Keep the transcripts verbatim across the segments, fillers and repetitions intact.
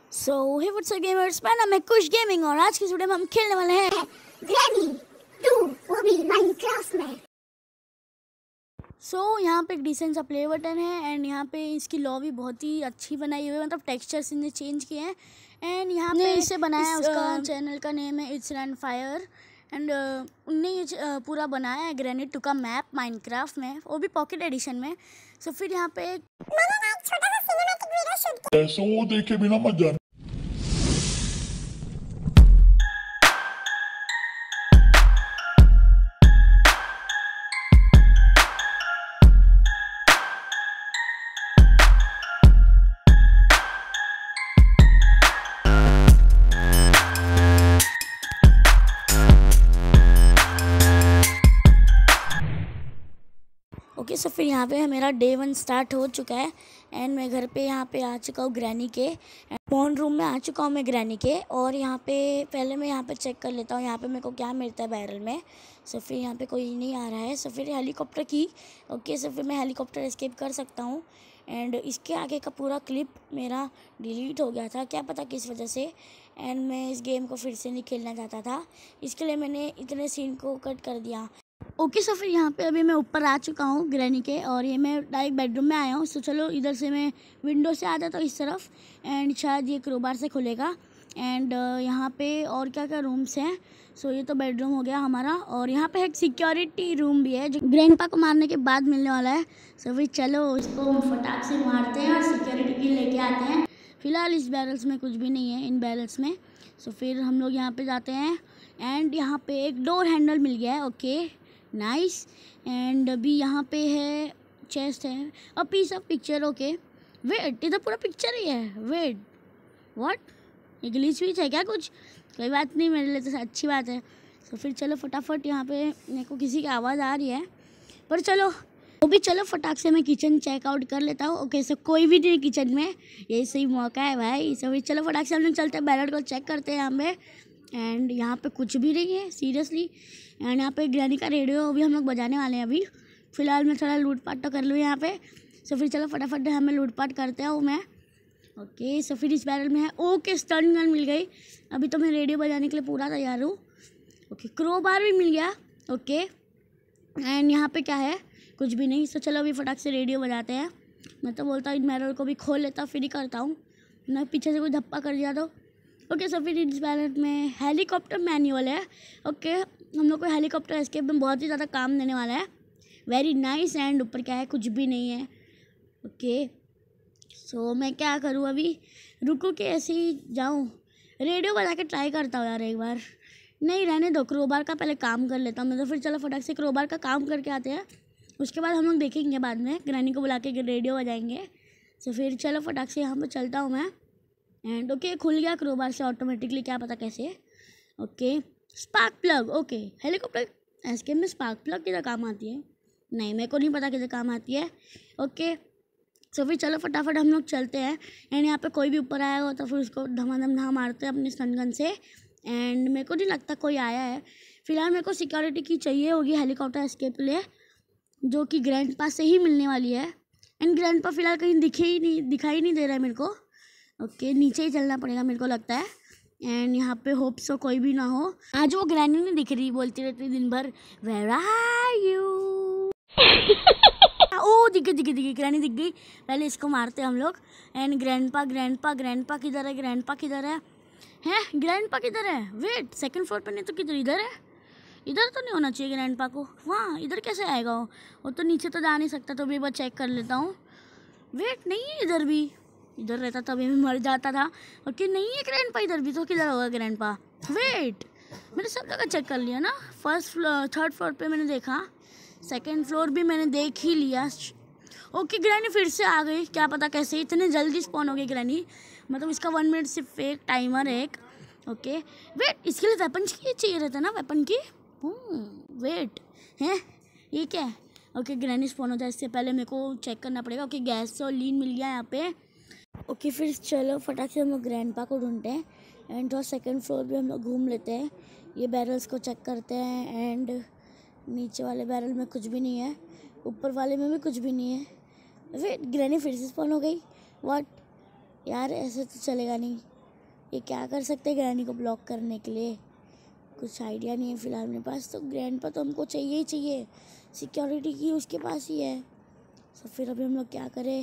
सो hey what's up gamers, मेरा नाम है कुश गेमिंग और आज की वीडियो में हम खेलने वाले हैं ग्रैनी टू, वो भी माइनक्राफ्ट में। सो so, यहाँ पे एक डिसेंट सा प्ले बटन है एंड यहाँ पे इसकी लॉबी बहुत ही अच्छी बनाई हुई है, मतलब टेक्सचर्स इन्हें चेंज किए हैं एंड यहाँ पे इसे बनाया है। उसका चैनल का नेम है इट्स रन फायर एंड उनने ये uh, पूरा बनाया है ग्रैनी टू का मैप माइनक्राफ्ट में, वो भी पॉकेट एडिशन में। सो so, फिर यहाँ पे मैंने ना एक छोटा सा सिनेमैटिक वीडियो शूट किया, ऐसा वो देखे बिना मत जाना। ओके सो फिर यहाँ पे मेरा डे वन स्टार्ट हो चुका है एंड मैं घर पे यहाँ पे आ चुका हूँ ग्रैनी के पॉन रूम में आ चुका हूँ मैं ग्रैनी के। और यहाँ पे पहले मैं यहाँ पे चेक कर लेता हूँ यहाँ पे मेरे को क्या मिलता है बैरल में। सो फिर यहाँ पे कोई नहीं आ रहा है। सो फिर हेलीकॉप्टर की ओके सो फिर मैं हेलीकॉप्टर एस्केप कर सकता हूँ एंड इसके आगे का पूरा क्लिप मेरा डिलीट हो गया था, क्या पता किस वजह से। एंड मैं इस गेम को फिर से नहीं खेलना चाहता था, इसके लिए मैंने इतने सीन को कट कर दिया। ओके सो फिर यहाँ पे अभी मैं ऊपर आ चुका हूँ ग्रैनी के और ये मैं डायरेक्ट बेडरूम में आया हूँ। सो चलो इधर से मैं विंडो से आ जाता हूँ इस तरफ एंड शायद ये क्रोबार से खुलेगा। एंड यहाँ पे और क्या क्या रूम्स हैं। सो ये तो बेडरूम हो गया हमारा और यहाँ पे एक सिक्योरिटी रूम भी है जो ग्रैंडपा को मारने के बाद मिलने वाला है। सो फिर चलो इसको फटाक से मारते हैं और सिक्योरिटी की लेके आते हैं। फिलहाल इस बैरल्स में कुछ भी नहीं है, इन बैरल्स में। सो फिर हम लोग यहाँ पे जाते हैं एंड यहाँ पे एक डोर हैंडल मिल गया है। ओके नाइस एंड अभी यहाँ पे है चेस्ट है और piece of picture. Okay wait, इधर पूरा पिक्चर ही है। वेट व्हाट, ये ग्लिच विच है क्या कुछ? कोई बात नहीं, मेरे लिए तो अच्छी बात है। तो फिर चलो फटाफट, यहाँ पे मेरे को किसी की आवाज़ आ रही है पर चलो वो भी चलो फटाक से मैं किचन चेकआउट कर लेता हूँ। ओके सो कोई भी नहीं किचन में, यही सही मौका है भाई। सो फिर चलो फटाक से हम लोग चलते हैं बैरल को चेक करते हैं यहाँ पे एंड यहाँ पे कुछ भी नहीं है सीरियसली। एंड यहाँ पे ग्रैनी का रेडियो भी हम लोग बजाने वाले हैं अभी। फिलहाल मैं थोड़ा लूटपाट तो कर लूँ यहाँ पे। सो फिर चलो फटाफट हमें लूटपाट करते हैं मैं। ओके सो फिर इस बैरल में है। ओके स्टन गन मिल गई, अभी तो मैं रेडियो बजाने के लिए पूरा तैयार हूँ। ओके क्रो बार भी मिल गया। ओके एंड यहाँ पे क्या है, कुछ भी नहीं। सो चलो अभी फटाक से रेडियो बजाते हैं। मैं तो बोलता हूँ इन बैरल को भी खोल लेता फिर ही करता हूँ ना, पीछे से कोई धप्पा कर दिया तो। ओके सो फिर इस बैरल में हेलीकॉप्टर मैनुअल है। ओके हम लोग को हेलीकॉप्टर एस्केप में बहुत ही ज़्यादा काम देने वाला है। वेरी नाइस एंड ऊपर क्या है, कुछ भी नहीं है। ओके सो मैं क्या करूँ अभी, रुको कि ऐसे ही जाऊँ, रेडियो बजा के ट्राई करता हूँ यार एक बार। नहीं रहने दो, क्रोबार का पहले काम कर लेता हूँ मैं। तो फिर चलो फटाक से क्रोबार का काम करके आते हैं, उसके बाद हम लोग देखेंगे बाद में ग्रैनी को बुला के रेडियो बजाएंगे। सो फिर चलो फटाक से यहाँ पर चलता हूँ मैं एंड ओके खुल गया क्रोबार से ऑटोमेटिकली, क्या पता कैसे। Okay spark plug, okay helicopter escape में स्पार्क प्लग किधर काम आती है, नहीं मेरे को नहीं पता किधर काम आती है। ओके सो फिर चलो फटाफट हम लोग चलते हैं एंड यहाँ पे कोई भी ऊपर आया हो तो फिर उसको धमाधम धमा मारते हैं अपने स्टन गन से। एंड मेरे को नहीं लगता कोई आया है। फिलहाल मेरे को सिक्योरिटी की चाहिए होगी हेलीकॉप्टर एस्केप के लिए, जो कि ग्रैंडपा से ही मिलने वाली है। एंड ग्रैंडपा फिलहाल कहीं दिखे ही नहीं, दिखाई नहीं दे रहा है मेरे को। ओके नीचे ही चलना पड़ेगा मेरे को लगता है। एंड यहाँ पे होप सो कोई भी ना हो। आज वो ग्रैनी नहीं दिख रही, बोलती रहती दिन भर वेयर आर यू। ओ दिखी दिखी दिखी ग्रैनी दिख गई। पहले इसको मारते हम लोग। एंड ग्रैंडपा ग्रैंडपा ग्रैंडपा किधर है, ग्रैंडपा किधर है, हैं ग्रैंडपा किधर है? वेट सेकंड फ्लोर पे नहीं तो किधर, इधर है? इधर तो नहीं होना चाहिए ग्रैंडपा को, वहाँ इधर कैसे आएगा वो वो तो नीचे तो जा नहीं सकता। तो भी एक बार चेक कर लेता हूँ। वेट नहीं है इधर भी, इधर रहता तभी मैं मर जाता था। ओके नहीं है ग्रैंडपा इधर भी, तो किधर होगा ग्रैंडपा? वेट मैंने सब जगह चेक कर लिया ना, फर्स्ट फ्लोर थर्ड फ्लोर पे मैंने देखा, सेकंड फ्लोर भी मैंने देख ही लिया। ओके ग्रैनी फिर से आ गई, क्या पता कैसे इतने जल्दी स्पॉन हो गई ग्रैनी, मतलब इसका वन मिनट सिर्फ एक टाइमर है एक। ओके वेट इसके लिए वेपन की चाहिए रहता ना, वेपन की। वेट हैं ये क्या है? ओके ग्रैनी स्पॉन हो जाए इससे पहले मेरे को चेक करना पड़ेगा। ओके गैस और लीन मिल गया यहाँ पे। ओके फिर चलो फटाक से हम लोग ग्रैंडपा को ढूंढते हैं एंड थोड़ा सेकंड फ्लोर भी हम लोग घूम लेते हैं, ये बैरल्स को चेक करते हैं। एंड नीचे वाले बैरल में कुछ भी नहीं है, ऊपर वाले में भी कुछ भी नहीं है। वेट ग्रैनी फिर से स्पॉन हो गई, व्हाट यार ऐसे तो चलेगा नहीं। ये क्या कर सकते हैं ग्रैनी को ब्लॉक करने के लिए, कुछ आइडिया नहीं है फ़िलहाल मेरे पास। तो ग्रैंडपा तो हमको चाहिए ही चाहिए, सिक्योरिटी की उसके पास ही है। तो फिर अभी हम लोग क्या करें?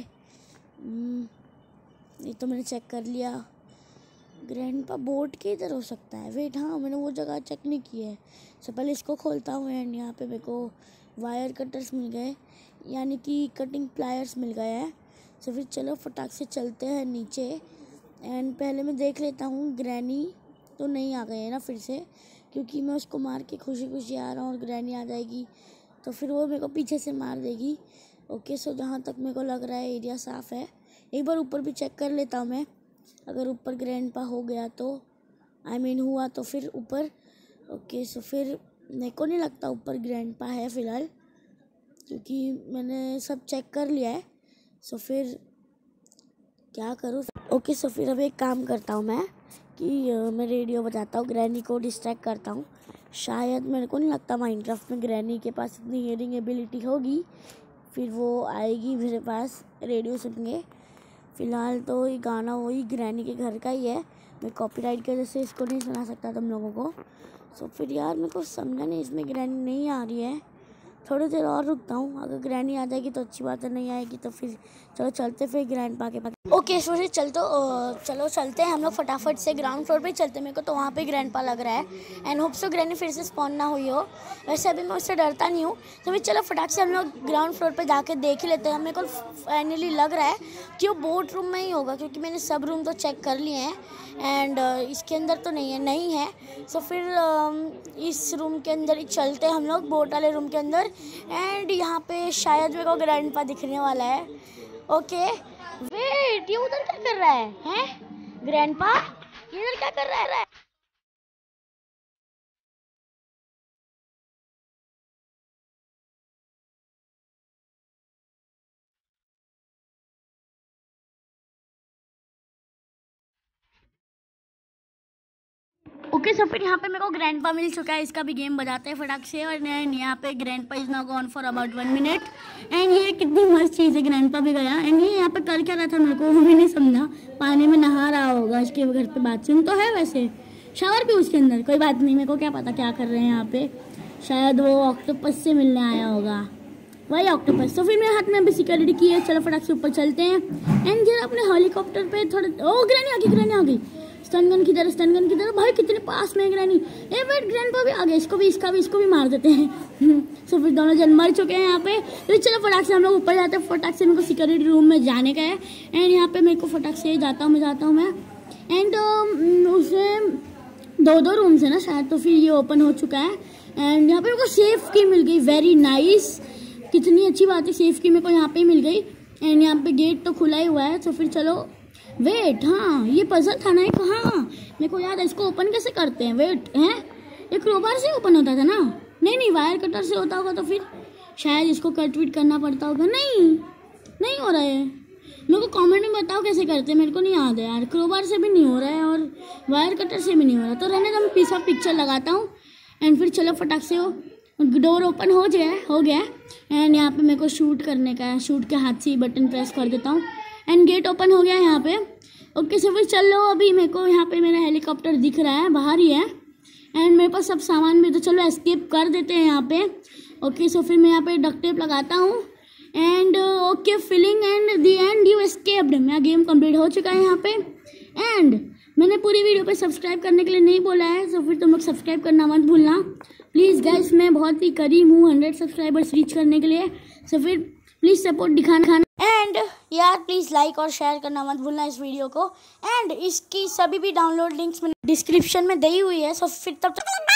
ये तो मैंने चेक कर लिया, ग्रैंडपा बोर्ड के इधर हो सकता है। वेट, हाँ मैंने वो जगह चेक नहीं की है। सो पहले इसको खोलता हूँ एंड यहाँ पे मेरे को वायर कटर्स मिल गए, यानी कि कटिंग प्लायर्स मिल गए हैं। तो फिर चलो फटाक से चलते हैं नीचे एंड पहले मैं देख लेता हूँ ग्रैनी तो नहीं आ गए है ना फिर से, क्योंकि मैं उसको मार के खुशी खुशी आ रहा हूँ और ग्रैनी आ जाएगी तो फिर वो मेरे को पीछे से मार देगी। ओके, सो जहाँ तक मेरे को लग रहा है एरिया साफ़ है। एक बार ऊपर भी चेक कर लेता हूँ मैं, अगर ऊपर ग्रैंडपा हो गया तो आई I मीन mean, हुआ तो फिर ऊपर। ओके, सो फिर मेरे को नहीं लगता ऊपर ग्रैंडपा है फ़िलहाल, क्योंकि मैंने सब चेक कर लिया है। सो फिर क्या करूँ? ओके, सो फिर अब एक काम करता हूँ मैं कि uh, मैं रेडियो बजाता हूँ, ग्रैनी को डिस्ट्रैक्ट करता हूँ। शायद मेरे को नहीं लगता माइनक्राफ्ट में ग्रैनी के पास इतनी हियरिंग एबिलिटी होगी, फिर वो आएगी मेरे पास रेडियो सुन के। फ़िलहाल तो ये गाना वही ग्रैनी के घर का ही है, मैं कॉपीराइट की वजह से इसको नहीं सुना सकता तुम लोगों को। सो फिर यार मेरे को समझा नहीं, इसमें ग्रैनी नहीं आ रही है। थोड़ी देर और रुकता हूँ, अगर ग्रैनी आ जाएगी तो अच्छी बात है, नहीं आएगी तो फिर चलो चलते फिर ग्रैंडपा के पास। ओके, सो फिर चल तो चलो चलते हैं हम लोग फटाफट से ग्राउंड फ्लोर पे चलते हैं। मेरे को तो वहाँ पे ग्रैंडपा लग रहा है एंड होप सो ग्रैनी फिर से स्पॉन ना हुई हो। वैसे अभी मैं उससे डरता नहीं हूँ, तो फिर चलो फटाक से हम लोग ग्राउंड फ्लोर पे जाके देख ही लेते हैं। मेरे को फाइनली लग रहा है कि वो बोट रूम में ही होगा, क्योंकि मैंने सब रूम तो चेक कर लिए हैं एंड इसके अंदर तो नहीं है नहीं है सो फिर इस रूम के अंदर ही चलते हैं हम लोग, बोट वाले रूम के अंदर। एंड यहाँ पे शायद मेरे को ग्रैंडपा दिखने वाला है। ओके वेट, ये उधर क्या कर रहा है हैं? ग्रैंडपा इधर क्या कर रहा है? ओके, सो फिर यहाँ पे मेरे को ग्रैंडपा मिल चुका है, इसका भी गेम बजाते हैं फटाक से। और यहाँ पे grandpa is now gone for about one minute and ये कितनी मस्त चीज़ है, ग्रैंडपा भी गया। एंड ये यहाँ पे कर क्या रहा था मेरे को वो भी नहीं समझा, पानी में नहा रहा होगा, इसके घर पे बाथरूम तो है, वैसे शावर भी उसके अंदर, कोई बात नहीं, मेरे को क्या पता क्या कर रहे हैं यहाँ पे। शायद वो ऑक्टोपस से मिलने आया होगा, वही ऑक्टोपस। तो फिर मेरे हाथ में अभी सिक्योरिटी की है, चलो फटाक से ऊपर चलते हैं। एंड जरा अपने हेलीकॉप्टर पे थोड़ा, ओ ग्रैनी आ गई, ग्रैनी आ गई, स्टनगन की तरह स्टनगन की तरह। भाई कितने पास में ग्रैनी, ए वेट ग्रैंडपा भी आ गया, इसको भी इसका भी इसको भी मार देते हैं। सो फिर दोनों जन मर चुके हैं यहाँ पे। तो चलो फटाक से हम लोग ऊपर जाते हैं, फटाक से मेरे को सिक्योरिटी रूम में जाने का है। एंड यहाँ पे मेरे को फटाक से जाता हूँ मैं जाता हूँ मैं एंड उसे दो दो रूम्स है ना शायद, तो फिर ये ओपन हो चुका है। एंड यहाँ पे मेरे को सेफ की मिल गई, वेरी नाइस, कितनी अच्छी बात है, सेफ की मेरे को यहाँ पे मिल गई। एंड यहाँ पे गेट तो खुला ही हुआ है। तो फिर चलो वेट, हाँ ये पजल था ना एक, हाँ मेरे को याद है, इसको ओपन कैसे करते हैं? वेट हैं, ये क्रोबार से ओपन होता था ना? नहीं नहीं, वायर कटर से होता होगा, तो फिर शायद इसको कट विट करना पड़ता होगा। नहीं नहीं हो रहा है, मेरे को कमेंट में बताओ कैसे करते हैं, मेरे को नहीं याद है यार। क्रोबार से भी नहीं हो रहा है और वायर कटर से भी नहीं हो रहा, तो रहने दो, मैं पीस ऑफ पिक्चर लगाता हूँ। एंड फिर चलो फटाक से हो, डोर ओपन हो गया हो गया एंड यहाँ पे मेरे को शूट करने का है, शूट के हाथ से ही बटन प्रेस कर देता हूँ एंड गेट ओपन हो गया यहाँ पे। ओके, सो फिर चल लो, अभी मेरे को यहाँ पे मेरा हेलीकॉप्टर दिख रहा है, बाहर ही है एंड मेरे पास सब सामान भी, तो चलो एस्केप कर देते हैं यहाँ पे। ओके, सो फिर मैं यहाँ पे डक्ट टेप लगाता हूँ and okay filling and the end you escaped. मेरा गेम कंप्लीट हो चुका है यहाँ पे। एंड मैंने पूरी वीडियो पे सब्सक्राइब करने के लिए नहीं बोला है, तो फिर तुम लोग सब्सक्राइब करना मत भूलना प्लीज़ गाइस, मैं बहुत ही करीब हूँ हंड्रेड सब्सक्राइबर्स रीच करने के लिए। सो फिर प्लीज़ सपोर्ट दिखाना एंड यार प्लीज़ लाइक और शेयर करना मत भूलना इस वीडियो को। एंड इसकी सभी भी डाउनलोड लिंक्स मैंने डिस्क्रिप्शन में दी हुई है। सो फिर तब तक